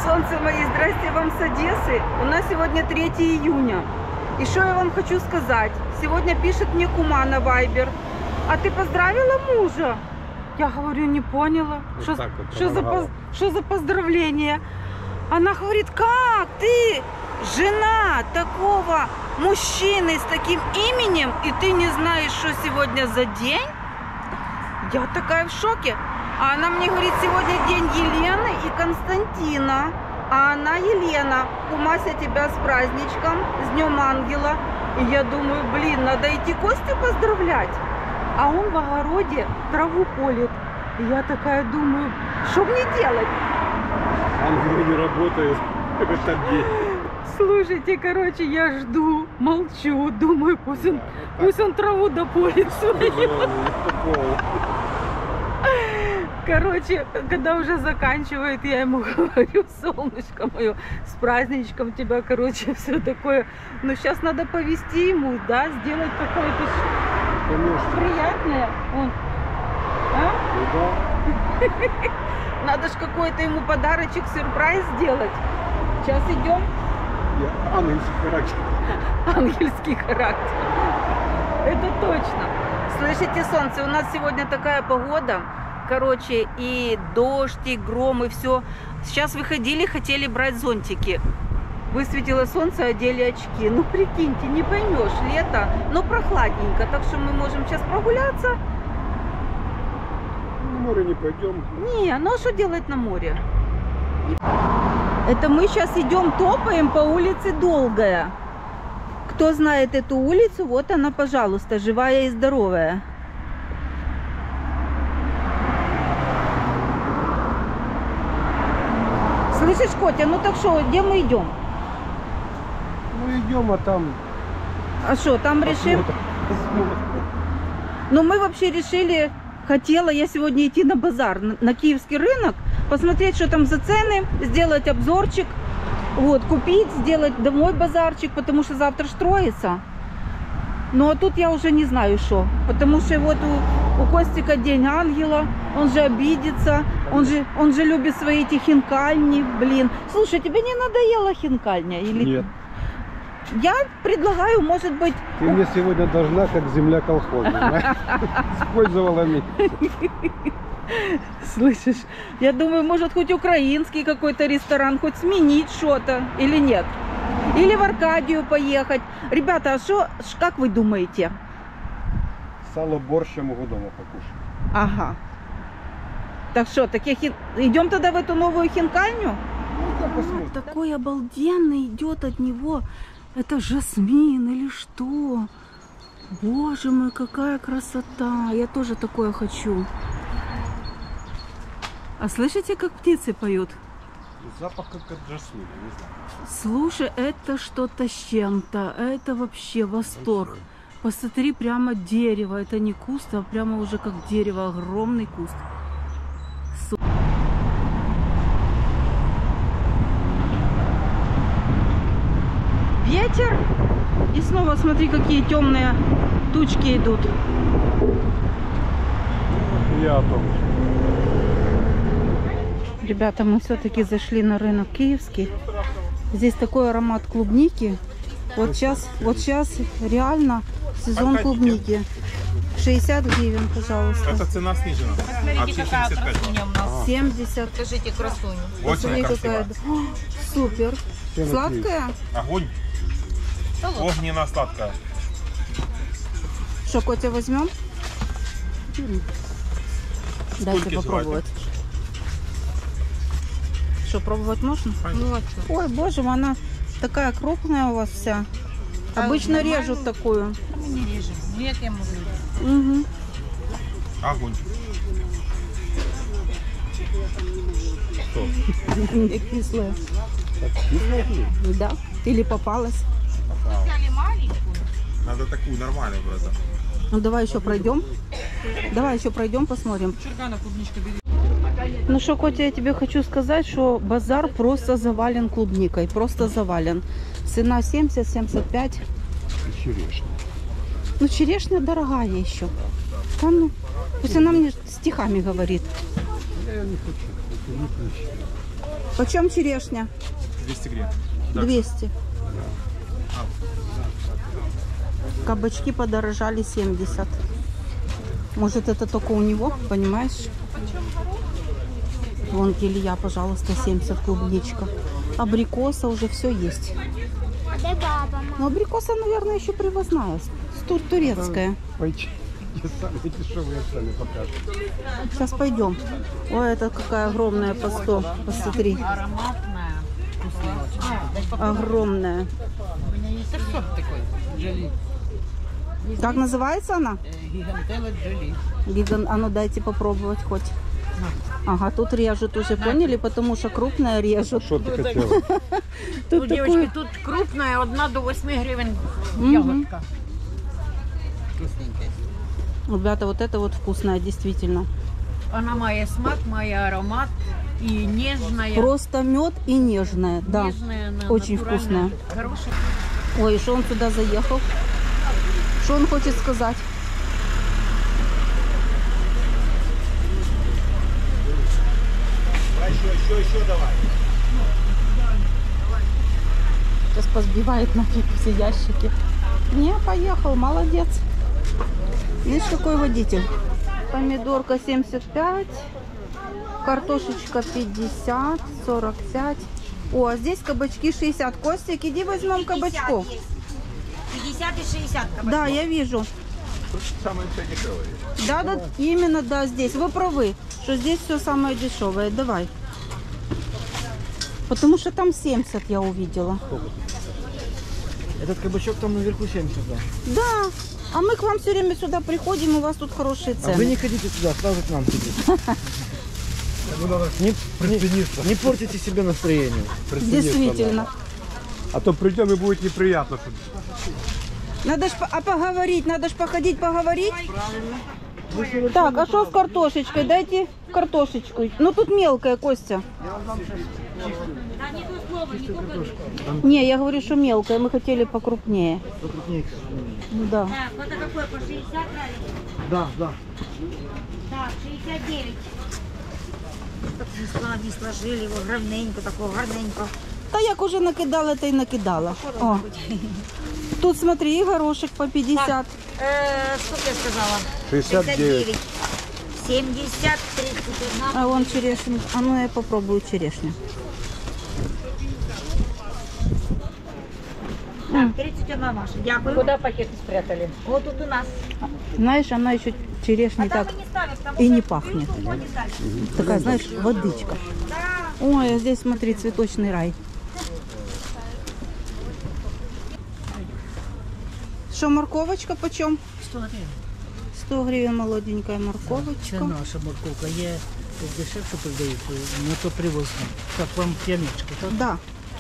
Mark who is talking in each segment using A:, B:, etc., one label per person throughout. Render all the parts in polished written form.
A: Солнце мои, здрасте вам с Одессы. У нас сегодня 3 июня. И что я вам хочу сказать? Сегодня пишет мне кума на Viber. А ты поздравила мужа? Я говорю, не поняла. Что за поздравление? Она говорит, как ты, жена такого мужчины с таким именем, и ты не знаешь, что сегодня за день? Я такая в шоке. А она мне говорит, сегодня день Елены и Константина. А она Елена. Кумася, тебя с праздничком, с Днем Ангела. И я думаю, блин, надо идти Костю поздравлять. А он в огороде траву полит. И я такая думаю, что мне делать?
B: Ангелы не работают в этот день.
A: Слушайте, короче, я жду, молчу, думаю, пусть он траву дополит свою. Короче, когда уже заканчивает, я ему говорю, солнышко мое, с праздничком тебя, короче, все такое. Но сейчас надо повезти ему, да, сделать какое-то приятное. Он, а?
B: Ну, да.
A: Надо ж какой-то ему подарочек, сюрприз сделать. Сейчас идем.
B: Ангельский характер.
A: Ангельский характер. Это точно. Слышите, солнце, у нас сегодня такая погода. Короче, и дождь, и гром, и все. Сейчас выходили, хотели брать зонтики. Высветило солнце, одели очки. Ну, прикиньте, не поймешь, лето, но прохладненько. Так что мы можем сейчас прогуляться.
B: На море не пойдем.
A: Не, ну а что делать на море? Это мы сейчас идем, топаем по улице Долгая. Кто знает эту улицу, вот она, пожалуйста, живая и здоровая. Слышишь, Котя, ну так что, где мы идем?
B: Мы идем, а там...
A: А что, там решим? Ну, мы вообще решили, хотела я сегодня идти на базар, на Киевский рынок, посмотреть, что там за цены, сделать обзорчик, вот, купить, сделать домой базарчик, потому что завтра строится. Ну, а тут я уже не знаю, что, потому что вот у Костика день ангела, он же обидится, он же любит свои эти хинкальни, блин. Слушай, тебе не надоела хинкальня? Или...
B: Нет.
A: Я предлагаю, может быть...
B: Ты мне сегодня должна, как земля колхозная. Использовала месяц.
A: Слышишь, я думаю, может хоть украинский какой-то ресторан, хоть сменить что-то, или нет? Или в Аркадию поехать. Ребята, а что, как вы думаете?
B: Сало, борщ я могу дома покушать.
A: Ага. Так что, идем тогда в эту новую хинкальню?
B: Посмотрим.
A: Такой обалденный идет от него. Это жасмин или что? Боже мой, какая красота. Я тоже такое хочу. А слышите, как птицы поют?
B: Запах как от жасмина, не знаю.
A: Слушай, это что-то с чем-то. Это вообще восторг. Посмотри, прямо дерево. Это не куст, а прямо уже как дерево. Огромный куст. Ветер. И снова смотри, какие темные тучки идут.
B: Я о том.
A: Ребята, мы все-таки зашли на рынок Киевский. Здесь такой аромат клубники. Вот сейчас реально сезон клубники. 60 гривен, пожалуйста.
C: Это цена снижена. Вообще 75.
A: 70.
D: Покажите красуню.
A: Смотри, какая. О, супер. Сладкая?
C: Огонь. Огненно-сладкая.
A: Что, Котя, возьмем? Дайте
C: Сколько
A: попробовать. Что, пробовать можно?
D: Вот.
A: Ой, боже мой, она такая крупная у вас вся. Обычно режут такую.
D: Мы не режем. Нет, я могу.
A: Угу.
C: Огонь.
A: Не кислая. Да. Или попалась.
D: Взяли маленькую.
C: Надо такую нормальную, братан.
A: Ну давай еще пройдем. Давай еще пройдем, посмотрим.
D: Чургана клубничка бери.
A: Ну что, Котя, я тебе хочу сказать, что базар просто завален клубникой. Просто завален. Цена 70-75.
B: Черешня.
A: Ну, черешня дорогая еще. Да ну, пусть она мне стихами говорит.
B: Я не хочу. Это не клещи.
A: Почем черешня?
C: 200 гривен.
A: 200. Кабачки подорожали 70. Может, это только у него, понимаешь? Вон килья, пожалуйста, 70, клубничка. Абрикоса уже все есть. Но абрикоса, наверное, еще привозная. Турецкая.
B: Пойти. Самые дешевые сами покажут.
A: Сейчас пойдем. Ой, это какая огромная по 100. Посмотри.
D: Ароматная. Вкусная.
A: Огромная.
D: У меня есть сорт такой. Джоли.
A: Как называется она?
D: Гигантелла Джоли.
A: Гигант. А ну дайте попробовать хоть. Ага, тут режут уже, поняли? Потому что крупная режут.
B: Что ты хотела?
D: Ну,
A: Тут
D: девочки,
A: такое...
D: тут крупная, 1 до 8 гривен
A: Мгм.
D: ягодка. Вкусненькая.
A: Ребята, вот это вот вкусная, действительно.
D: Она має смак, має аромат и нежная.
A: Просто мед и нежная, да.
D: Нежная, она
A: Очень
D: натуральная,
A: вкусная.
D: Хорошая.
A: Ой, что он сюда заехал? Что он хочет сказать?
C: Еще давай.
A: Сейчас позбивает нафиг все ящики. Не, поехал, молодец. Видишь, какой водитель. Помидорка 75, картошечка 50, 45. О, а здесь кабачки 60. Костик, иди возьмем кабачков.
E: 50 и 60.
A: Да, я вижу.
C: Самое все дешевое.
A: Да, да, именно, да, здесь. Вы правы, что здесь все самое дешевое. Давай. Потому что там 70 я увидела.
F: Этот кабачок там наверху 70, да.
A: Да. А мы к вам все время сюда приходим, у вас тут хорошие
F: А вы
A: цены.
F: не ходите сюда, сразу к нам ходите.
B: Ему надо
F: Не
B: прицениться.
F: Не портите себе настроение.
B: Прицениться
A: Действительно.
B: надо. А то придем и будет неприятно.
A: Надо ж поговорить, надо ж походить, поговорить. Так, а что с картошечкой? Дайте картошечку. Ну тут мелкая, Костя.
E: Да не то слово, не то количество.
A: Не, я говорю, что мелкая, мы хотели покрупнее.
F: Покрупнее.
A: Ну да.
E: Так, вот это какой, по 60 нравится?
F: Да, да.
E: Так, 69. Так не сложили его ровненько, такого гарненько.
A: Та як уже накидала, та й накидала. О. Тут смотри, и горошек по 50.
E: Сколько я сказала?
B: 69.
E: 70, 31.
A: А вон черешня. А ну я попробую черешню.
E: Так, 31 Маша. Дякую.
D: Куда пакеты спрятали?
E: Вот тут у нас.
A: Знаешь, она еще черешней
E: А там
A: так
E: мы не ставим, потому
A: и
E: что
A: не пахнет.
E: не ставим.
A: Такая, знаешь, водичка.
E: Да.
A: Ой, а здесь, смотри, цветочный рай. Что, морковочка почем?
D: 100 гривен.
A: 100 гривен молоденькая морковочка.
G: Це наша морковка. Є дешевше продають, ну то привозимо. Так, вам п'яничку, так?
A: Да.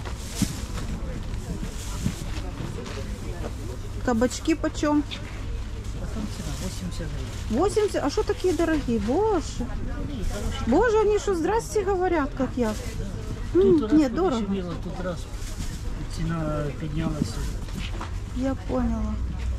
A: Кабачки почем?
G: Там ціна 80 гривень.
A: 80? А что такие дорогие? Боже. Боже, они что, здрасте говорят, как я.
G: Тут раз
A: Не, дорого.
G: подешевіло, тут раз ціна піднялася.
A: Я поняла.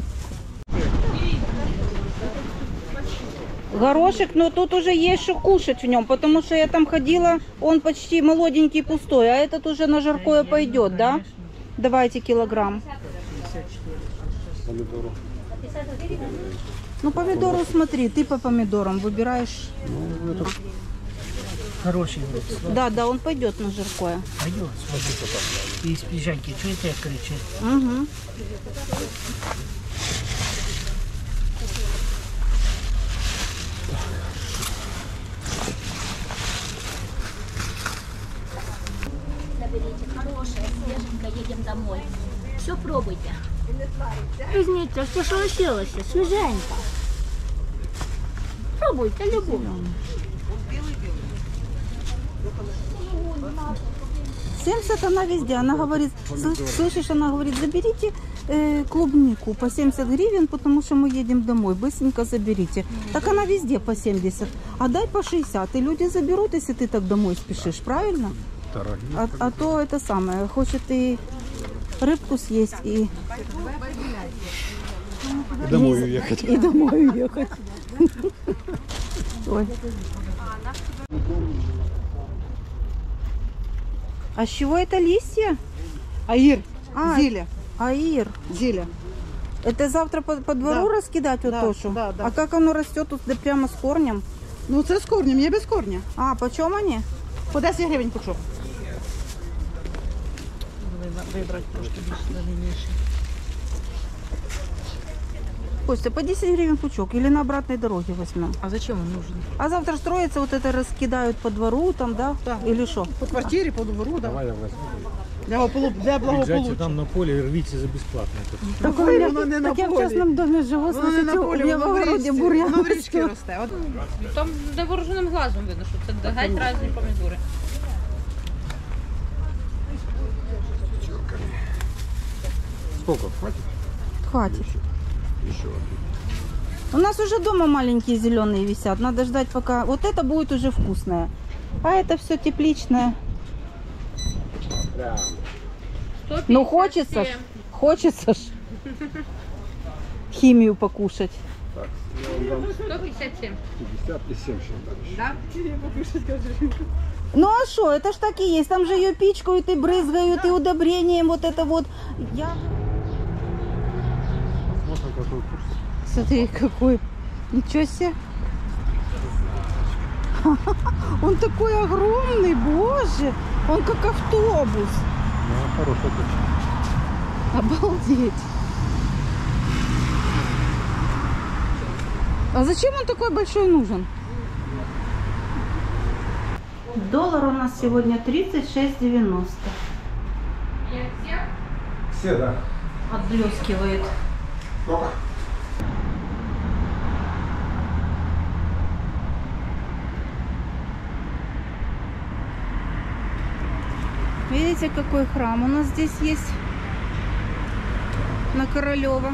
A: Горошек, но тут уже есть что кушать в нем, потому что я там ходила, он почти молоденький, пустой, а этот уже на жаркое пойдет, да? Давайте килограмм.
B: Помидору.
A: Ну, помидору смотри, ты по помидорам выбираешь.
B: Ну, это
G: Хороший грудь.
A: Да, да, он пойдет на жаркое.
G: Пойдет, смотрите. І з піжанки, чуєте, як кричить?
A: Угу.
E: Наберите, хорошая, свеженькая, едем домой. Все пробуйте. Возьмите, все, что осталось, свеженько. Пробуйте любую.
A: 70 она везде, она говорит, слышишь, она говорит, заберите клубнику по 70 гривен, потому что мы едем домой, быстренько заберите. Так она везде по 70, а дай по 60, и люди заберут, если ты так домой спешишь, правильно?
B: дорогие.
A: А то это самое, хочет и рыбку съесть, и
B: И домой уехать.
A: и домой уехать. Ой. А с чего это листья?
H: Аир,
A: А,
H: зеля,
A: аир.
H: зеля.
A: Это завтра по двору
H: Да.
A: раскидать вот
H: Да,
A: то, что?
H: да, да.
A: А как оно растет тут да прямо с корнем?
H: Ну це з корнем, є без корня.
A: А, почем они?
H: По 10 гривень пучок.
G: Вибрати трошки більш длинніший.
A: Костя, по 10 гривен пучок или на обратной дороге возьмем?
G: А зачем он нужен?
A: А завтра строится, вот это раскидают по двору там, да?
H: Да.
A: Или что?
H: По квартирі, по двору, да.
B: Давай я возьму.
H: Для благополуччя.
F: там на поле и рвите за бесплатно.
A: Так,
H: Воно не на
A: так я в
H: полі.
A: частном доме живу,
H: Воно не на
A: слушайте,
H: полі,
A: у меня в
H: воно в
A: огороде
H: річці.
A: бурьян
H: Воно в річці
A: растет.
H: росте. От
D: Там невооруженим глазом видно, що це геть різні помідори.
B: Сколько? Хватит?
A: Хватит.
B: Еще один.
A: У нас уже дома маленькие зеленые висят. Надо ждать, пока... Вот это будет уже вкусное. А это все тепличное.
B: Прям.
A: Ну хочется ж. Хочется ж. Химию покушать.
B: Так, я вам дам
D: 157.
B: 50 и 7 сейчас дальше.
A: Ну а что, это ж так и есть. Там же ее пичкают и брызгают, и удобрением вот это вот. Я...
B: Посмотрим, какой курс.
A: Смотри, какой. Ничего себе. Он такой огромный, боже. Он как автобус.
B: Ну, хорошая точка.
A: Обалдеть. А зачем он такой большой нужен? Доллар у нас сегодня 36,90.
B: Все, да.
A: Отблескивает.
B: Сколько?
A: Видите, какой храм у нас здесь есть на Королева.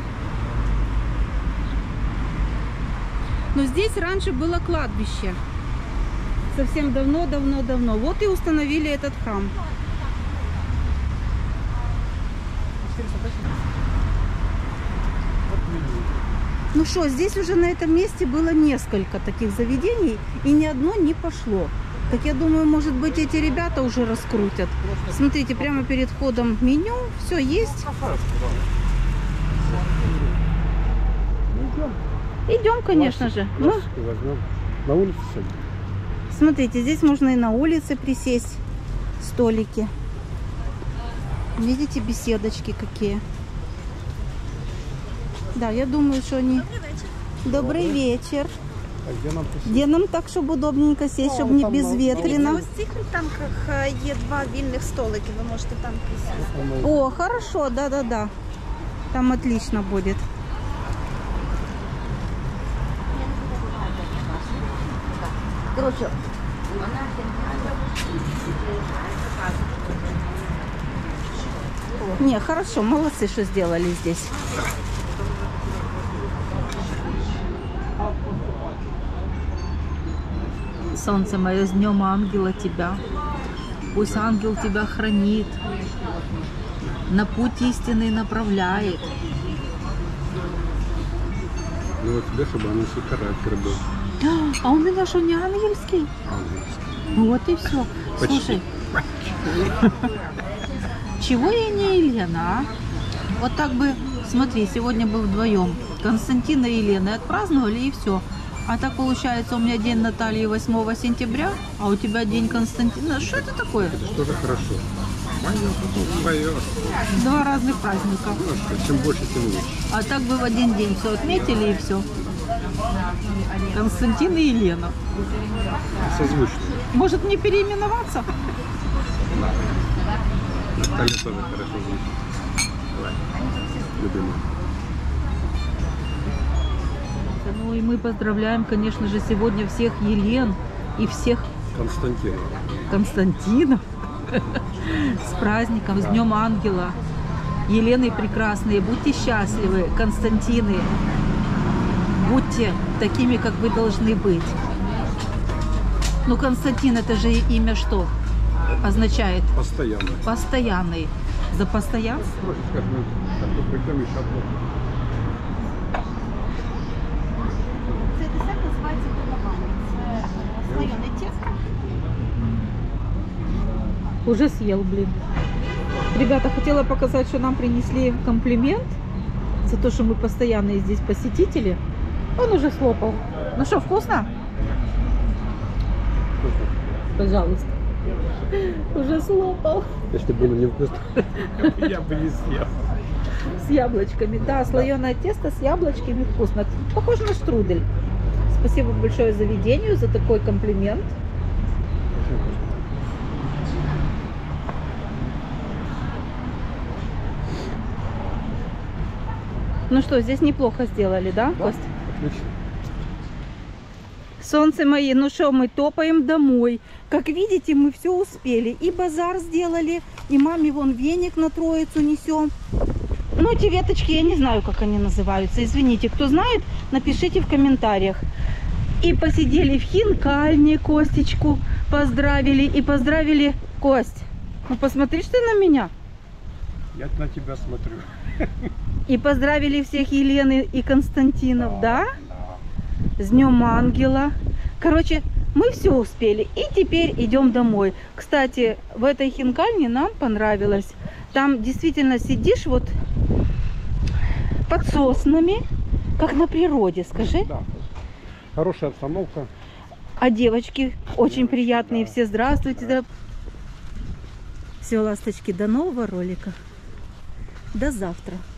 A: Но здесь раньше было кладбище. Совсем давно. Вот и установили этот храм. Ну что, здесь уже на этом месте было несколько таких заведений, и ни одно не пошло. Так я думаю, может быть, эти ребята уже раскрутят. Смотрите, прямо перед входом меню, все есть. Идем, конечно же. Ну,
B: Пластики возьмем. На улице сегодня.
A: смотрите, здесь можно и на улице присесть, столики. Видите, беседочки какие. Да, я думаю, что они... Добрый вечер.
B: А где нам посидеть?
A: Где нам так, щоб удобненько сесть, щоб не
B: там
A: безветренно.
I: У цих альтанках є 2 вільних столики, ви можете там присісти.
A: О, хорошо, да. Там отлично будет. Короче, не, хорошо, молодцы, что сделали здесь. Солнце мое, с днем ангела тебя. Пусть ангел тебя хранит, на путь истинный направляет.
B: Ну вот тебе, чтобы анонсий характер был.
A: А у меня что, не ангельский?
B: Ангельский.
A: Вот и все.
B: Почти.
A: Слушай, чего я не Елена, а? Вот так бы, смотри, сегодня бы вдвоем Константина и Елена отпраздновали и все. А так получается, у меня день Натальи 8 сентября, а у тебя день Константина. Что это такое?
B: Это что же хорошо. Мое, потом свое.
A: 2 разных праздника.
B: Ну, что, чем больше, тем лучше.
A: А так бы в один день все отметили и все. Константин и Елена.
B: Созвучно.
A: Может мне переименоваться?
B: Наталья тоже хорошо звучит. Давай. Любимая.
A: Ну и мы поздравляем, конечно же, сегодня всех Елен и всех
B: Константин.
A: Константинов с праздником, с Днем Ангела. Елены прекрасные, будьте счастливы, Константины, будьте такими, как вы должны быть. Ну, Константин, это же имя что означает?
B: Постоянно.
A: Постоянный. За постоянство?
B: Как мы придем еще одно.
I: Цей десерт називається коновами. Це слоєне тісто.
A: Уже съел, блин. Ребята, хотела показать, что нам принесли комплимент за то, что мы постоянные здесь посетители. Он уже слопал. Ну что, вкусно? Пожалуйста. Уже слопал.
B: Если было невкусно.
C: Я бы не съел.
A: С яблочками. Да, слоеное тесто с яблочками вкусно. Похоже на штрудель. Спасибо большое заведению за такой комплимент. Ну что, здесь неплохо сделали, да, Кость?
B: Отлично.
A: Солнце мои, ну что, мы топаем домой. Как видите, мы все успели. И базар сделали, и маме вон веник на Троицу несем. Ну, эти веточки, я не знаю, как они называются. Извините, кто знает, напишите в комментариях. И посидели в Хинкальне, Костечку поздравили. И поздравили... Кость, ну посмотри, что ты на меня.
B: Я на тебя смотрю.
A: И поздравили всех Елены и Константинов, да? С Днем Ангела. Короче, мы все успели. И теперь идем домой. Кстати, в этой Хинкальне нам понравилось. Там действительно сидишь вот под соснами, как на природе, скажи.
B: Да. Хорошая обстановка.
A: А девочки очень приятные. Все здравствуйте. Все, ласточки, до нового ролика. До завтра.